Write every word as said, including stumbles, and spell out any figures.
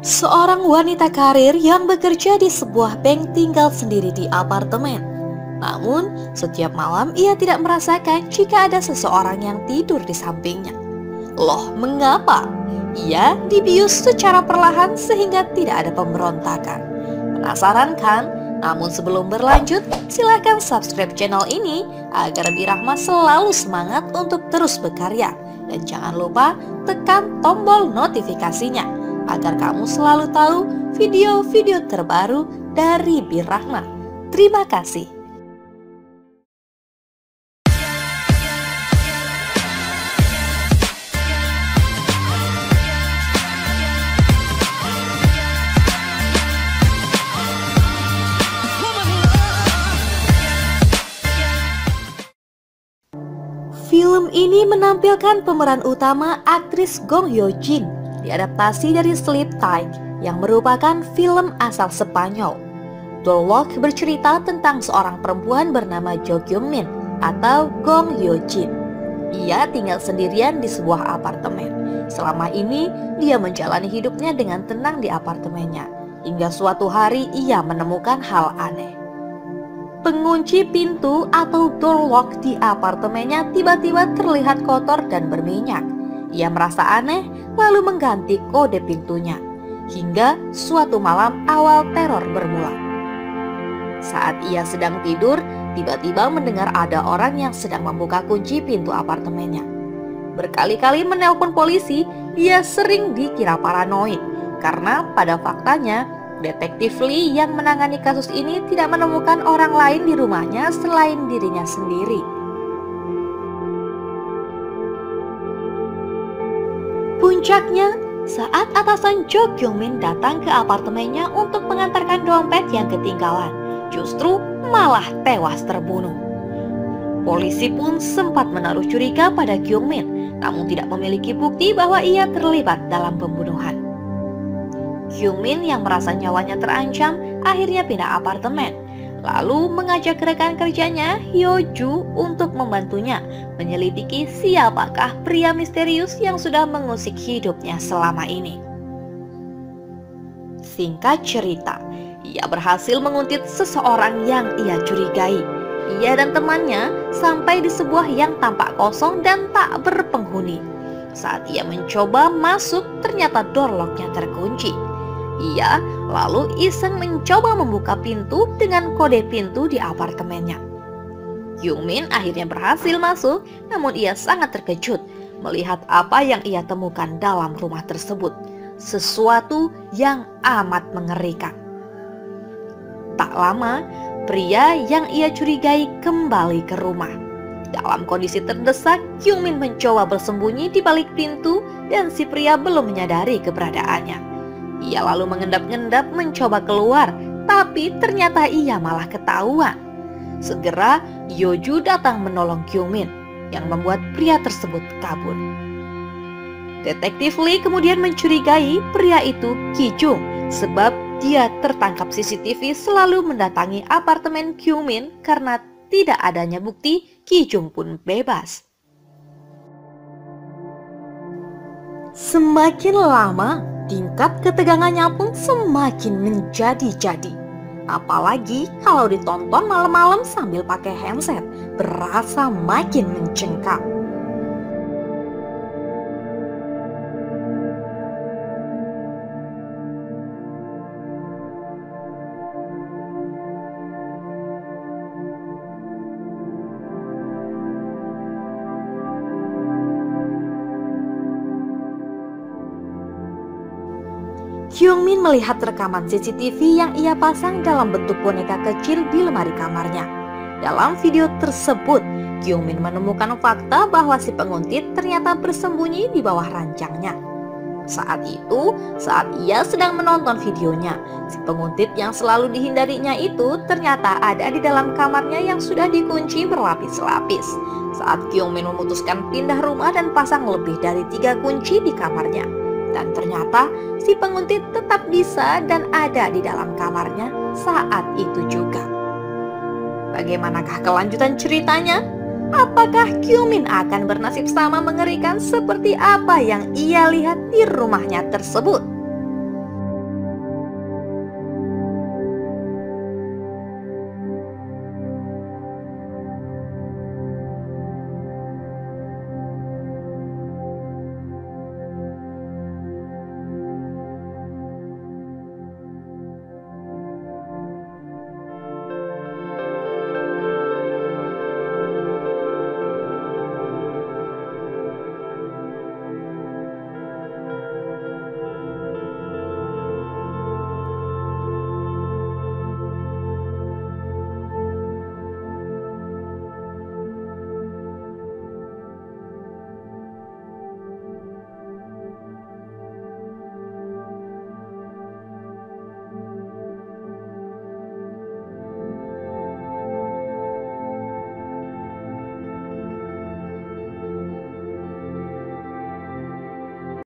Seorang wanita karir yang bekerja di sebuah bank tinggal sendiri di apartemen. Namun, setiap malam ia tidak merasakan jika ada seseorang yang tidur di sampingnya. Loh, mengapa? Ia dibius secara perlahan sehingga tidak ada pemberontakan. Penasaran kan? Namun sebelum berlanjut, silahkan subscribe channel ini agar Birahma selalu semangat untuk terus berkarya. Dan jangan lupa tekan tombol notifikasinya agar kamu selalu tahu video-video terbaru dari Birahma. Terima kasih. Film ini menampilkan pemeran utama aktris Gong Hyo Jin, diadaptasi dari Sleep Tight yang merupakan film asal Spanyol. Doorlock bercerita tentang seorang perempuan bernama Jo Kyung Min atau Gong Hyo Jin. Ia tinggal sendirian di sebuah apartemen. Selama ini dia menjalani hidupnya dengan tenang di apartemennya, hingga suatu hari ia menemukan hal aneh. Pengunci pintu atau door lock di apartemennya tiba-tiba terlihat kotor dan berminyak. Ia merasa aneh lalu mengganti kode pintunya. Hingga suatu malam awal teror bermula. Saat ia sedang tidur, tiba-tiba mendengar ada orang yang sedang membuka kunci pintu apartemennya. Berkali-kali menelpon polisi, dia sering dikira paranoid. Karena pada faktanya, Detektif Lee yang menangani kasus ini tidak menemukan orang lain di rumahnya selain dirinya sendiri. Puncaknya, saat atasan Jo Kyung Min datang ke apartemennya untuk mengantarkan dompet yang ketinggalan, justru malah tewas terbunuh. Polisi pun sempat menaruh curiga pada Kyung Min, namun tidak memiliki bukti bahwa ia terlibat dalam pembunuhan. Kyung Min yang merasa nyawanya terancam akhirnya pindah apartemen, lalu mengajak rekan kerjanya Hyo Ju untuk membantunya menyelidiki siapakah pria misterius yang sudah mengusik hidupnya selama ini. Singkat cerita, ia berhasil menguntit seseorang yang ia curigai. Ia dan temannya sampai di sebuah yang tampak kosong dan tak berpenghuni. Saat ia mencoba masuk, ternyata door lock-nya terkunci. Ia lalu iseng mencoba membuka pintu dengan kode pintu di apartemennya. Kyung Min akhirnya berhasil masuk, namun ia sangat terkejut melihat apa yang ia temukan dalam rumah tersebut. Sesuatu yang amat mengerikan. Tak lama, pria yang ia curigai kembali ke rumah. Dalam kondisi terdesak, Kyung Min mencoba bersembunyi di balik pintu dan si pria belum menyadari keberadaannya. Ia lalu mengendap-endap mencoba keluar, tapi ternyata ia malah ketahuan. Segera Yeoju datang menolong Kyung Min, yang membuat pria tersebut kabur. Detektif Lee kemudian mencurigai pria itu Ki Jung, sebab dia tertangkap C C T V selalu mendatangi apartemen Kyung Min karena tidak adanya bukti. Ki Jung pun bebas. Semakin lama, tingkat ketegangannya pun semakin menjadi-jadi. Apalagi kalau ditonton malam-malam sambil pakai handset, berasa makin mencengkam. Kyung Min melihat rekaman C C T V yang ia pasang dalam bentuk boneka kecil di lemari kamarnya. Dalam video tersebut, Kyung Min menemukan fakta bahwa si penguntit ternyata bersembunyi di bawah ranjangnya. Saat itu, saat ia sedang menonton videonya, si penguntit yang selalu dihindarinya itu ternyata ada di dalam kamarnya yang sudah dikunci berlapis-lapis. Saat Kyung Min memutuskan pindah rumah dan pasang lebih dari tiga kunci di kamarnya. Dan ternyata si penguntit tetap bisa dan ada di dalam kamarnya saat itu juga. Bagaimanakah kelanjutan ceritanya? Apakah Kyung Min akan bernasib sama mengerikan seperti apa yang ia lihat di rumahnya tersebut?